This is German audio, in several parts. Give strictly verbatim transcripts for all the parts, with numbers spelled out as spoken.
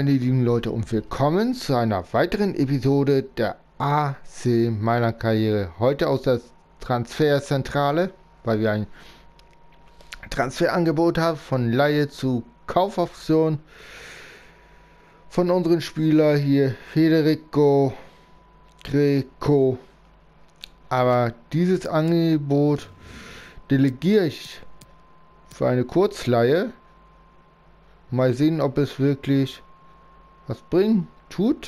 meine lieben Leute, und willkommen zu einer weiteren Episode der A C Mailand Karriere. Heute aus der Transferzentrale, weil wir ein Transferangebot haben von Leihe zu Kaufoption von unseren Spielern hier, Federico Greco. Aber dieses Angebot delegiere ich für eine Kurzleihe. Mal sehen, ob es wirklich was bringt, tut.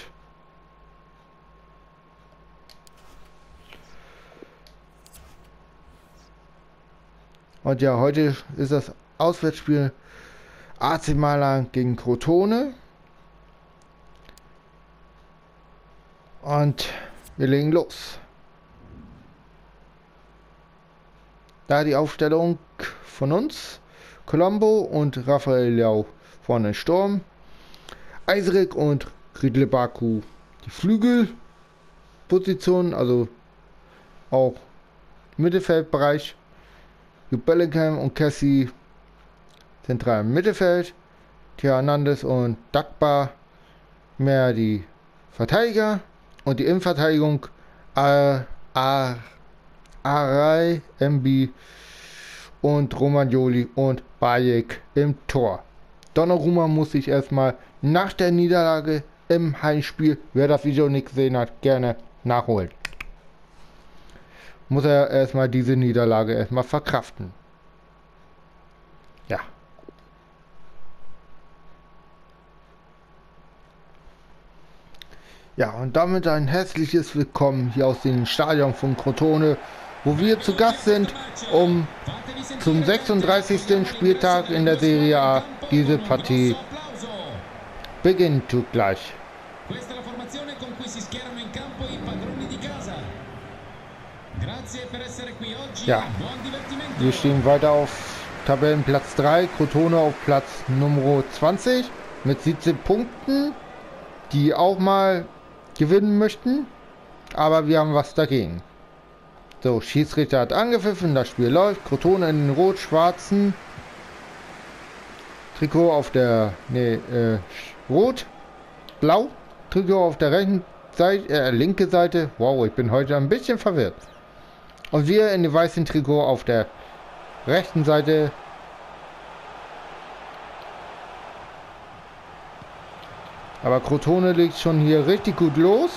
Und ja, heute ist das Auswärtsspiel A C Mailand gegen Crotone. Und wir legen los. Da die Aufstellung von uns: Colombo und Rafael Leao vorne Sturm, Eisrik und Ridley Baku die Flügelposition, also auch Mittelfeldbereich. Bellingham und Cassie zentral im Mittelfeld, Theo Hernandez und Dagba mehr die Verteidiger und die Innenverteidigung Aray, M B und Romagnoli und Bayek im Tor. Donnarumma muss sich erstmal nach der Niederlage im Heimspiel, wer das Video nicht gesehen hat, gerne nachholen. Muss er erstmal diese Niederlage erstmal verkraften. Ja. Ja, und damit ein herzliches Willkommen hier aus dem Stadion von Crotone, wo wir zu Gast sind, um zum sechsunddreißigsten Spieltag in der Serie A diese Partie beginnt tut gleich. Ja, wir stehen weiter auf Tabellenplatz drei, Crotone auf Platz Nummer zwanzig mit siebzehn Punkten, die auch mal gewinnen möchten, aber wir haben was dagegen. So, Schiedsrichter hat angepfiffen, das Spiel läuft. Crotone in den rot-schwarzen Trikot auf der, nee, äh, rot, blau, Trikot auf der rechten Seite, äh, linke Seite. Wow, ich bin heute ein bisschen verwirrt. Und wir in dem weißen Trikot auf der rechten Seite. Aber Crotone legt schon hier richtig gut los.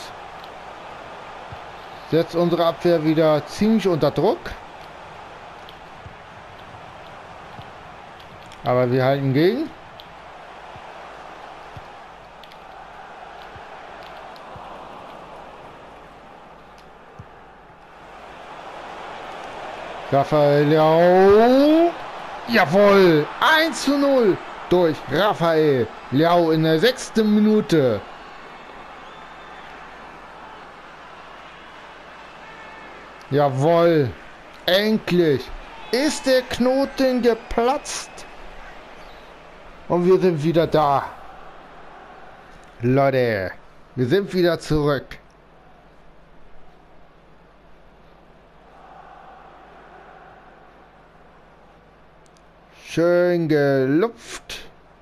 Setzt unsere Abwehr wieder ziemlich unter Druck. Aber wir halten gegen. Rafael Leao. Jawohl. eins zu null durch Rafael Leao in der sechsten Minute. Jawohl. Endlich ist der Knoten geplatzt. Und wir sind wieder da. Leute, wir sind wieder zurück. Schön gelupft.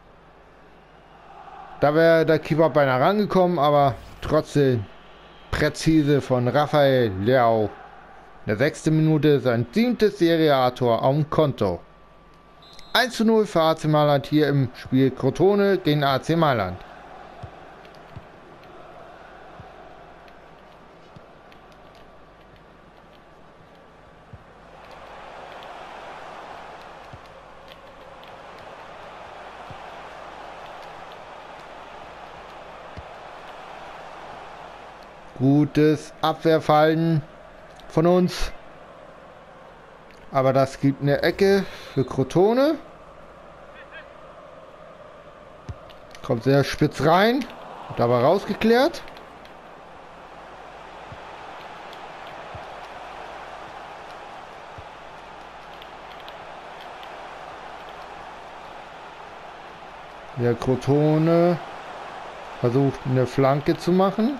Da wäre der Keeper beinahe rangekommen, aber trotzdem präzise von Rafael Leao. In der sechsten Minute sein siebtes Serie A-Tor am Konto. eins zu null für A C Mailand hier im Spiel Crotone gegen A C Mailand. Gutes Abwehrverhalten von uns. Aber das gibt eine Ecke für Crotone. Kommt sehr spitz rein. Und aber rausgeklärt. Der Crotone versucht eine Flanke zu machen.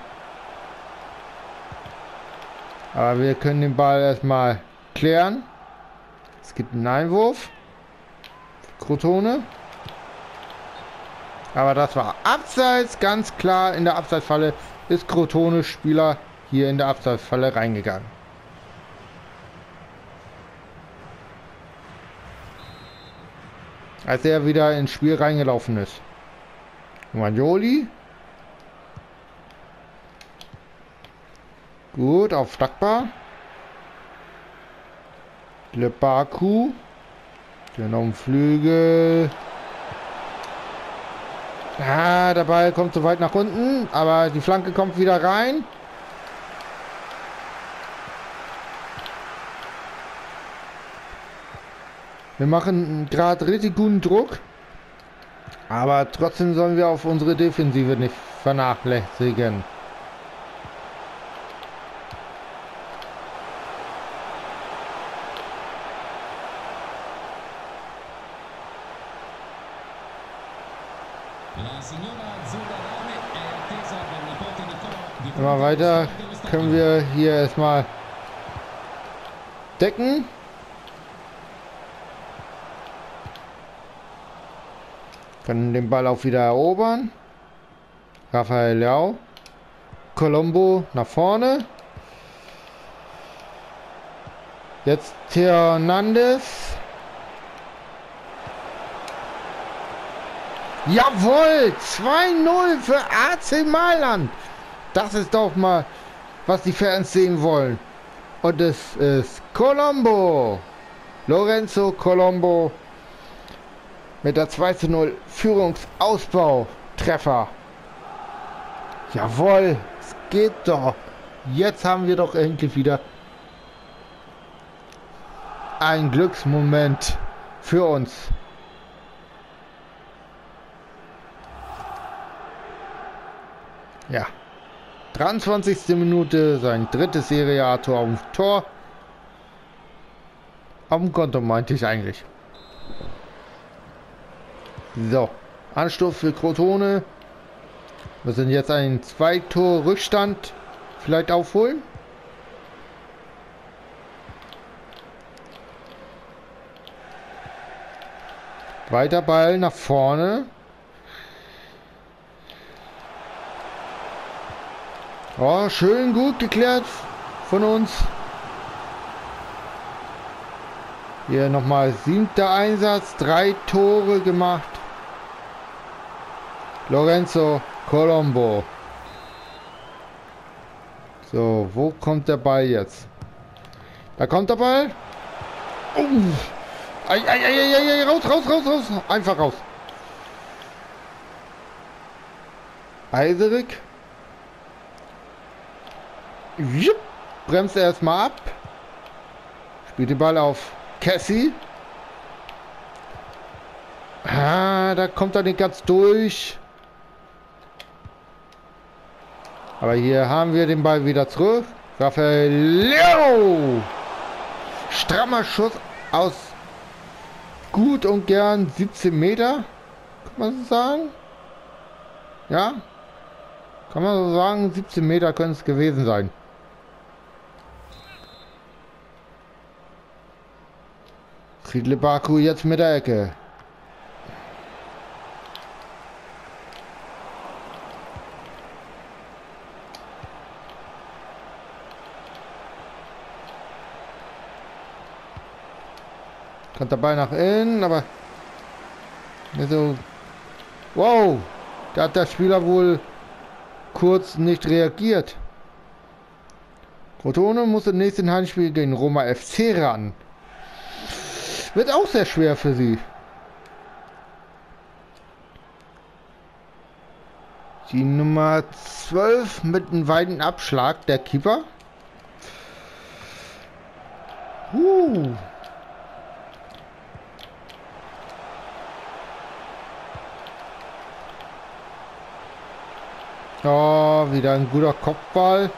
Aber wir können den Ball erstmal klären. Es gibt einen Einwurf. Crotone. Aber das war abseits, ganz klar. In der Abseitsfalle ist Crotone Spieler hier in der Abseitsfalle reingegangen. Als er wieder ins Spiel reingelaufen ist. Magnoli. Gut, auf Dankbar. Lebaku. Der noch im Flügel. Ja, der Ball kommt zu weit nach unten, aber die Flanke kommt wieder rein. Wir machen gerade richtig guten Druck, aber trotzdem sollen wir auf unsere Defensive nicht vernachlässigen. Immer weiter können wir hier erstmal decken. Können den Ball auch wieder erobern. Rafael Leao. Colombo nach vorne. Jetzt Theo Hernandez. Jawohl! zwei null für A C Mailand. Das ist doch mal, was die Fans sehen wollen. Und es ist Colombo. Lorenzo Colombo mit der zwei zu null Führungsausbau Treffer. Jawohl, es geht doch. Jetzt haben wir doch endlich wieder ein Glücksmoment für uns. Ja. dreiundzwanzigste Minute, sein drittes Serie A-Tor auf dem Tor. Auf dem Konto meinte ich eigentlich. So, Anstoß für Crotone. Wir sind jetzt einen Zwei-Tor-Rückstand vielleicht aufholen. Weiter Ball nach vorne. Oh, schön gut geklärt von uns. Hier nochmal siebter Einsatz, drei Tore gemacht. Lorenzo Colombo. So, wo kommt der Ball jetzt? Da kommt der Ball. Oh. Ei, ei, ei, ei, ei, raus, raus, raus, raus. Einfach raus. Eiserik. Jupp. Bremst erstmal ab. Spielt den Ball auf Cassie. Ah, da kommt er nicht ganz durch. Aber hier haben wir den Ball wieder zurück. Rafael Leao. Strammer Schuss aus gut und gern siebzehn Meter. Kann man so sagen? Ja? Kann man so sagen, siebzehn Meter können es gewesen sein. Riedle Baku jetzt mit der Ecke. Kommt der Ball nach innen, aber so. Wow, da hat der Spieler wohl kurz nicht reagiert. Crotone muss im nächsten Heimspiel gegen Roma F C ran. Wird auch sehr schwer für sie. Die Nummer zwölf mit einem weiten Abschlag, der Keeper. Uh. Oh, wieder ein guter Kopfball.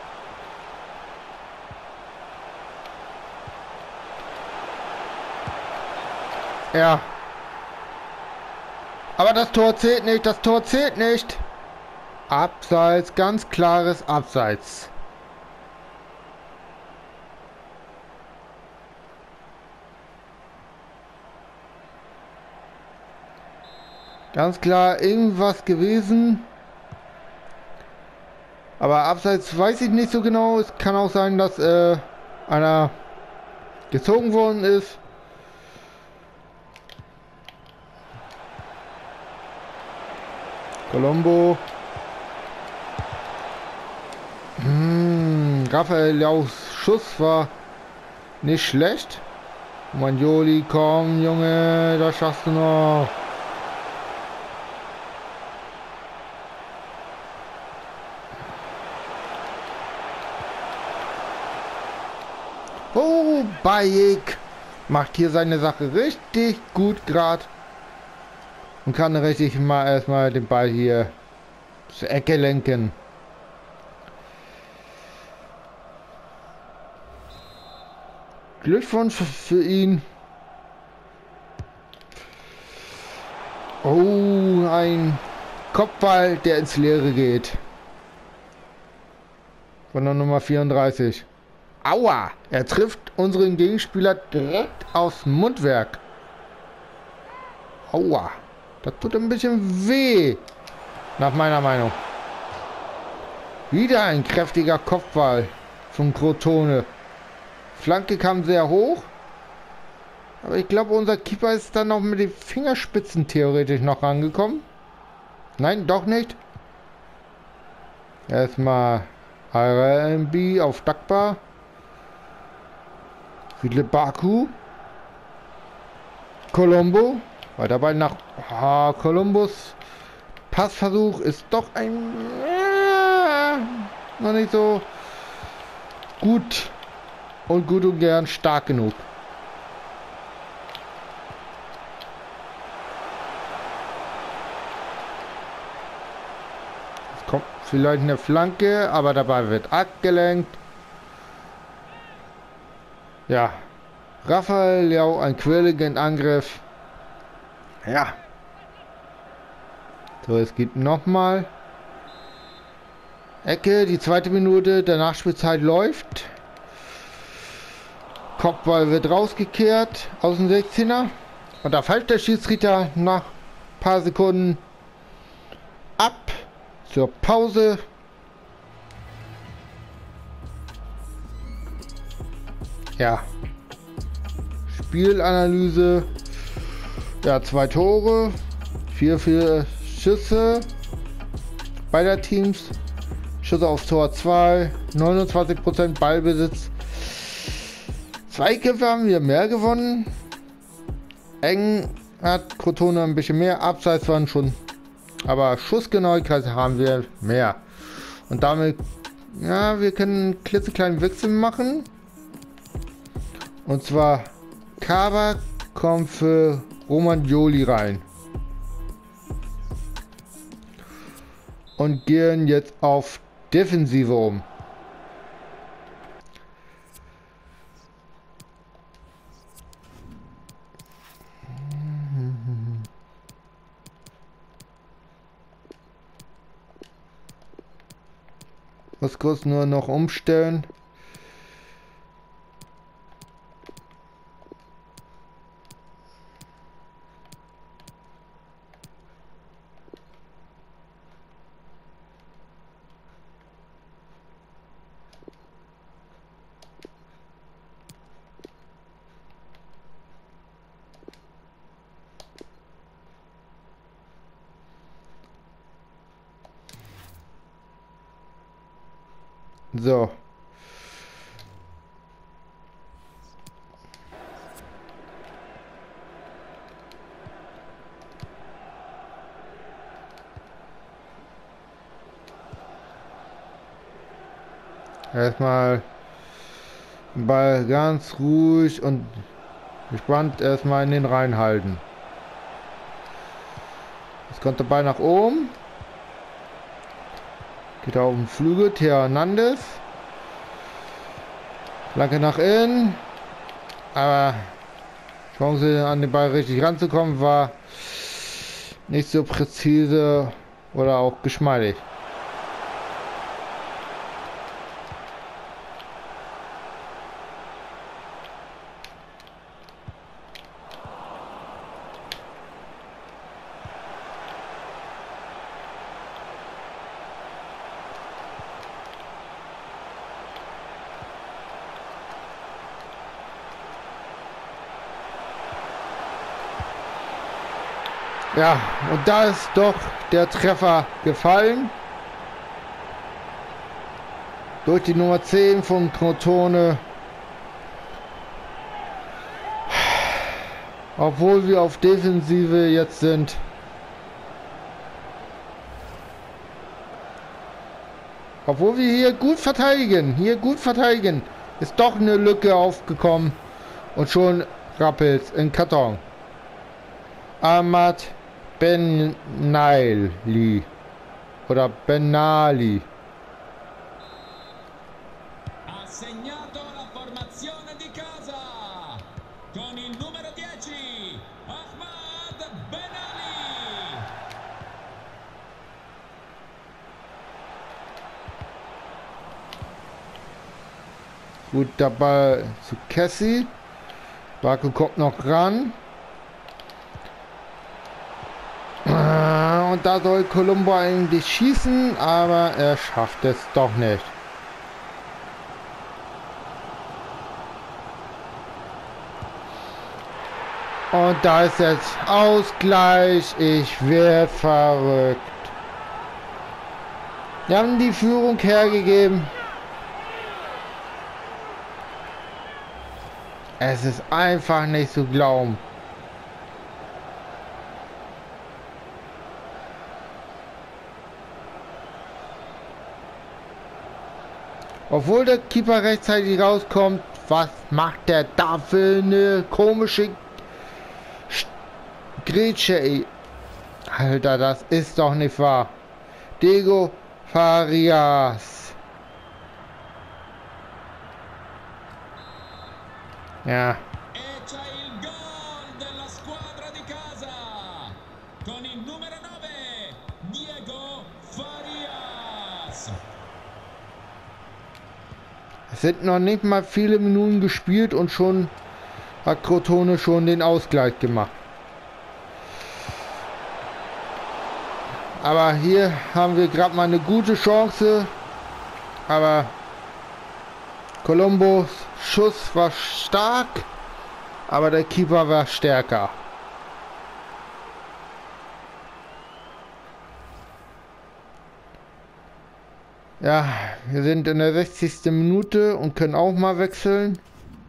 Ja. Aber das Tor zählt nicht, das Tor zählt nicht. Abseits, ganz klares Abseits. Ganz klar irgendwas gewesen. Aber abseits weiß ich nicht so genau. Es kann auch sein, dass äh, einer gezogen worden ist. Colombo. Hm, Rafael Leaus Schuss war nicht schlecht. Manjoli, komm Junge, das schaffst du noch. Oh, Bayek macht hier seine Sache richtig gut gerade. Und kann richtig mal erstmal den Ball hier zur Ecke lenken. Glückwunsch für ihn. Oh, ein Kopfball, der ins Leere geht. Von der Nummer vierunddreißig. Aua! Er trifft unseren Gegenspieler direkt aufs Mundwerk. Aua! Das tut ein bisschen weh. Nach meiner Meinung. Wieder ein kräftiger Kopfball von Crotone. Flanke kam sehr hoch. Aber ich glaube, unser Keeper ist dann noch mit den Fingerspitzen theoretisch noch rangekommen. Nein, doch nicht. Erstmal R M B auf Dagba. Philipp Baku. Colombo. Weiter Ball nach ah, Columbus. Passversuch ist doch ein äh, noch nicht so gut und gut und gern stark genug. Es kommt vielleicht eine Flanke, aber dabei wird abgelenkt. Ja, Rafael Leao, ein quirligen Angriff. Ja. So, es gibt nochmal Ecke, die zweite Minute der Nachspielzeit läuft. Kopfball wird rausgekehrt aus dem sechzehner. Und da fällt der Schiedsrichter nach ein paar Sekunden ab zur Pause. Ja. Spielanalyse. Ja, zwei Tore. Vier, vier Schüsse beider Teams. Schüsse aufs Tor zwei. neunundzwanzig Prozent Ballbesitz. Zweikämpfe haben wir mehr gewonnen. Eng hat Crotone ein bisschen mehr. Abseits waren schon. Aber Schussgenauigkeit haben wir mehr. Und damit, ja, wir können einen klitzekleinen Wechsel machen. Und zwar Kaba kommt für Romagnoli rein. Und gehen jetzt auf Defensive um. Muss kurz nur noch umstellen. So. Erstmal Ball ganz ruhig und gespannt erstmal in den Reihen halten. Jetzt kommt der Ball nach oben. Geht auf den Flügel, Theo Hernandez. Flanke nach innen. Aber Chance an den Ball richtig ranzukommen war nicht so präzise oder auch geschmeidig. Ja, und da ist doch der Treffer gefallen. Durch die Nummer zehn von Crotone. Obwohl wir auf Defensive jetzt sind. Obwohl wir hier gut verteidigen. Hier gut verteidigen. Ist doch eine Lücke aufgekommen. Und schon rappelt in Karton. Ahmad Benaili. Oder Benali. Ha segnato la formazione di casa con il numero dieci, Ahmad Benali. Guter Ball zu Cassie. Barco kommt noch ran. Und da soll Colombo eigentlich schießen, aber er schafft es doch nicht. Und da ist jetzt Ausgleich. Ich werde verrückt. Wir haben die Führung hergegeben. Es ist einfach nicht zu glauben. Obwohl der Keeper rechtzeitig rauskommt, was macht der da für eine komische Grätsche, ey. Alter, das ist doch nicht wahr. Diego Farias. Ja. E c'è il gol della squadra di casa con il numero nove, Diego Farias. Es sind noch nicht mal viele Minuten gespielt und schon hat Crotone schon den Ausgleich gemacht. Aber hier haben wir gerade mal eine gute Chance. Aber Colombos Schuss war stark, aber der Keeper war stärker. Ja, wir sind in der sechzigsten Minute und können auch mal wechseln.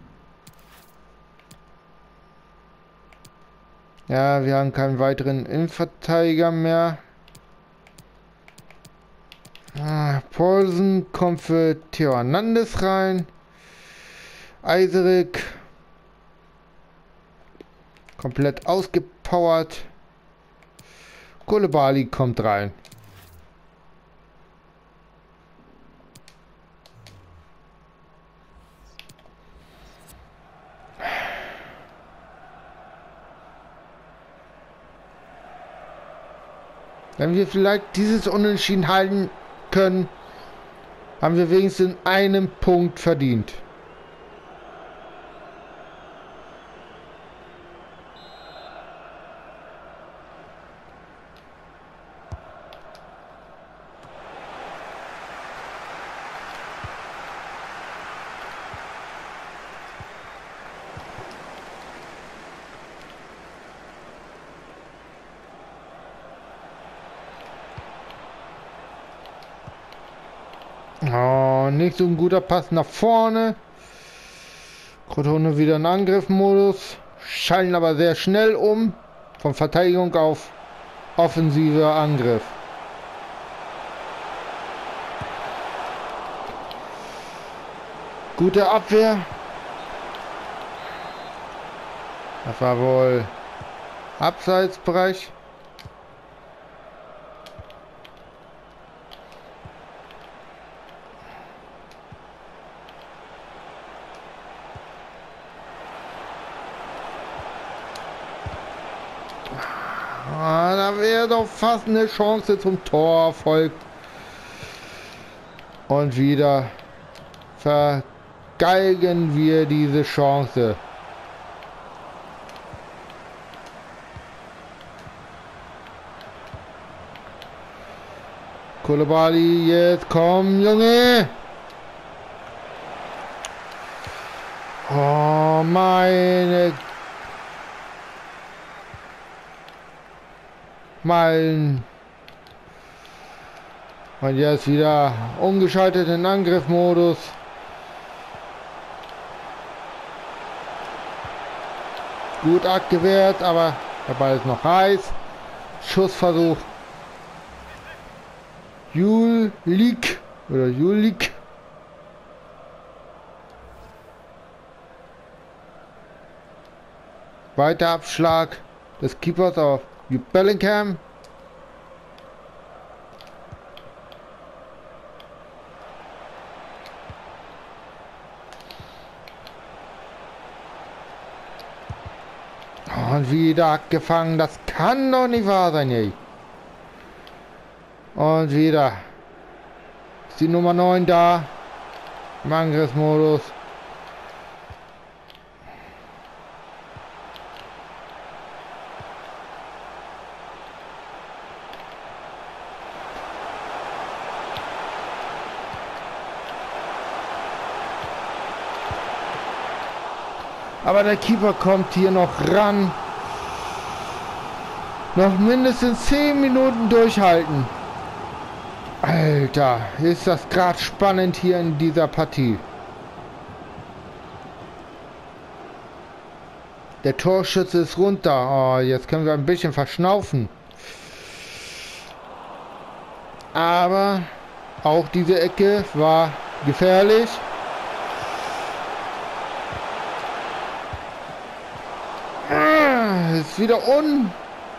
Ja, wir haben keinen weiteren Innenverteidiger mehr. Ah, Paulsen kommt für Theo Hernandez rein. Eiserik komplett ausgepowert. Koulibaly kommt rein. Wenn wir vielleicht dieses Unentschieden halten können, haben wir wenigstens einen Punkt verdient. Oh, nicht so ein guter Pass nach vorne. Crotone wieder in Angriffsmodus. Schalten aber sehr schnell um. Von Verteidigung auf offensiver Angriff. Gute Abwehr. Das war wohl Abseitsbereich. Ah, da wäre doch fast eine Chance zum Torerfolg. Und wieder vergeigen wir diese Chance. Koulibaly, jetzt komm, Junge! Oh, meine... nochmal. Und jetzt wieder umgeschaltet in Angriffmodus. Gut abgewehrt, aber der Ball ist noch heiß. Schussversuch. Julik oder Julik. Weiter Abschlag des Keepers auf Jude Bellingham. Und wieder abgefangen. Das kann doch nicht wahr sein, ey. Und wieder ist die Nummer neun da. Im Angriffsmodus. Aber der Keeper kommt hier noch ran. Noch mindestens zehn Minuten durchhalten. Alter, ist das gerade spannend hier in dieser Partie. Der Torschütze ist runter. Oh, jetzt können wir ein bisschen verschnaufen. Aber auch diese Ecke war gefährlich. Ist wieder un...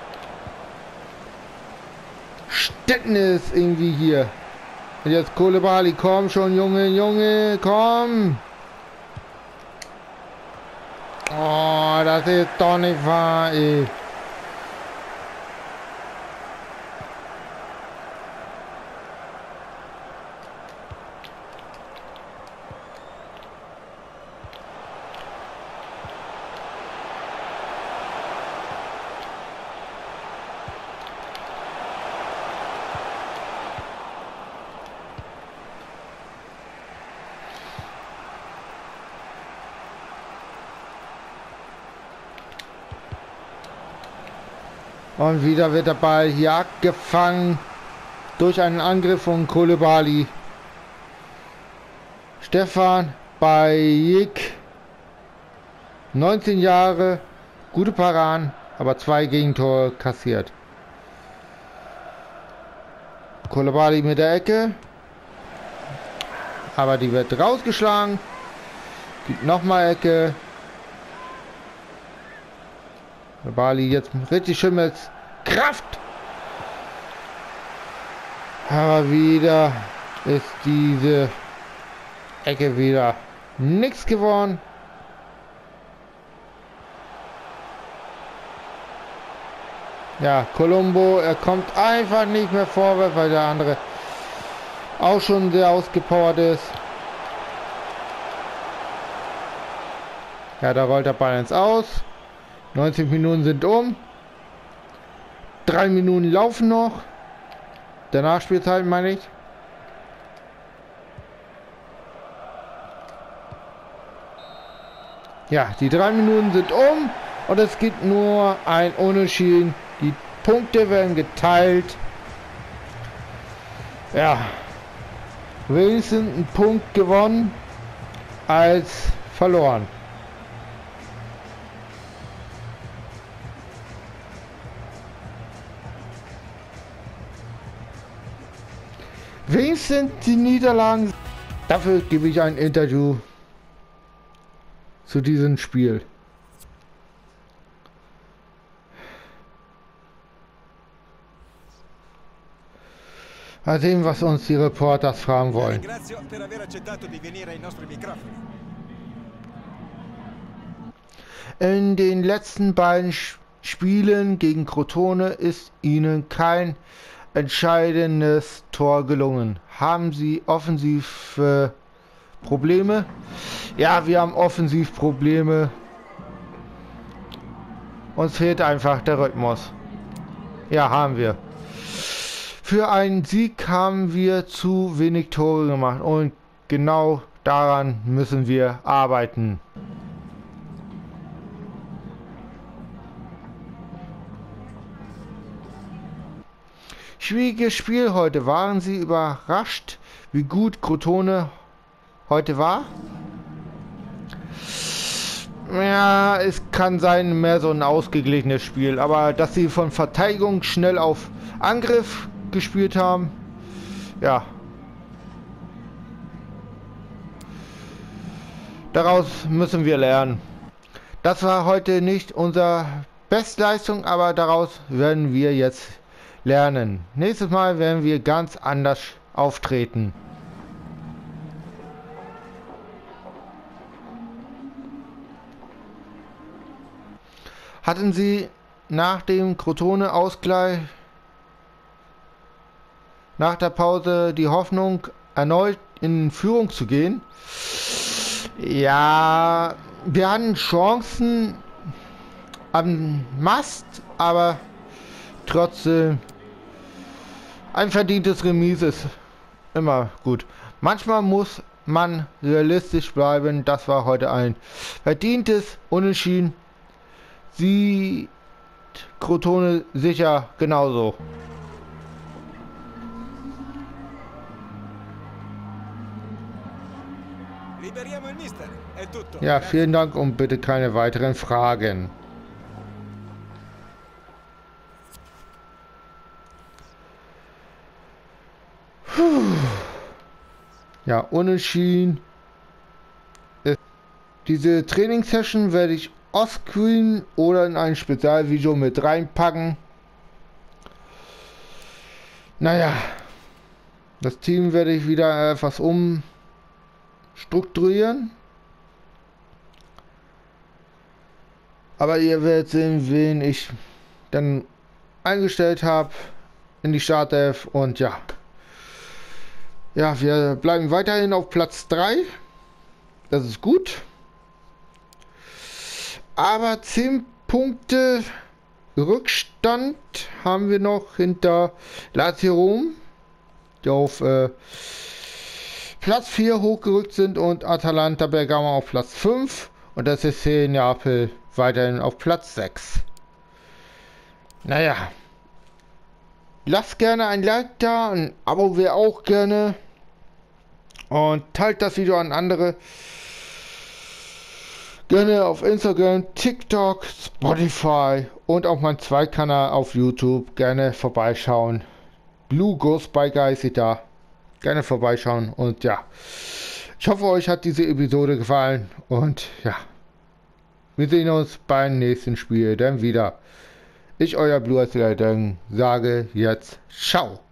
Stetten ist irgendwie hier. Und jetzt Koulibaly, komm schon, Junge, Junge, komm. Oh, das ist doch nicht wahr, ey. Und wieder wird der Ball hier abgefangen durch einen Angriff von Koulibaly. Stefan Bayik, neunzehn Jahre, gute Paraden, aber zwei Gegentore kassiert. Koulibaly mit der Ecke, aber die wird rausgeschlagen. Gibt nochmal Ecke. Bali jetzt richtig schön mit Kraft. Aber wieder ist diese Ecke wieder nichts geworden. Ja, Colombo, er kommt einfach nicht mehr vorwärts, weil der andere auch schon sehr ausgepowert ist. Ja, da rollt der Ball ins Aus. neunzig Minuten sind um. Drei Minuten laufen noch. Der Nachspielzeit meine ich. Ja, die drei Minuten sind um. Und es gibt nur ein Unentschieden. Die Punkte werden geteilt. Ja. Wenigstens ein Punkt gewonnen als verloren. Wenigstens die Niederlagen. Dafür gebe ich ein Interview zu diesem Spiel. Mal sehen, was uns die Reporters fragen wollen. In den letzten beiden Spielen gegen Crotone ist ihnen kein entscheidendes Tor gelungen. Haben Sie offensiv äh, Probleme? Ja, wir haben offensiv Probleme. Uns fehlt einfach der Rhythmus. Ja, haben wir. Für einen Sieg haben wir zu wenig Tore gemacht und genau daran müssen wir arbeiten. schwieriges Spiel heute. Waren Sie überrascht, wie gut Crotone heute war? Ja, es kann sein, mehr so ein ausgeglichenes Spiel. Aber dass sie von Verteidigung schnell auf Angriff gespielt haben, ja. Daraus müssen wir lernen. Das war heute nicht unsere Bestleistung, aber daraus werden wir jetzt lernen. Nächstes Mal werden wir ganz anders auftreten. Hatten Sie nach dem Crotone-Ausgleich nach der Pause die Hoffnung, erneut in Führung zu gehen? Ja, wir hatten Chancen am Mast, aber trotzdem ein verdientes Remis ist immer gut. Manchmal muss man realistisch bleiben. Das war heute ein verdientes Unentschieden. Sieht Crotone sicher genauso. Ja, vielen Dank und bitte keine weiteren Fragen. Puh. Ja, unentschieden. Diese Trainingssession werde ich offscreen oder in ein Spezialvideo mit reinpacken. Naja, das Team werde ich wieder etwas umstrukturieren. Aber ihr werdet sehen, wen ich dann eingestellt habe in die Startelf. Und ja, ja, wir bleiben weiterhin auf Platz drei. Das ist gut. Aber zehn Punkte Rückstand haben wir noch hinter Lazio Rom, die auf äh, Platz vier hochgerückt sind, und Atalanta Bergamo auf Platz fünf und das S C Neapel weiterhin auf Platz sechs. Naja, lasst gerne ein Like da, ein Abo wäre auch gerne, und teilt das Video an andere. Gerne auf Instagram, TikTok, Spotify und auch mein Zweitkanal auf YouTube. Gerne vorbeischauen. Blue Ghost Biker heißt ich da. Gerne vorbeischauen. Und ja, ich hoffe, euch hat diese Episode gefallen. Und ja, wir sehen uns beim nächsten Spiel dann wieder. Ich, euer Blue Leiter, sage jetzt ciao.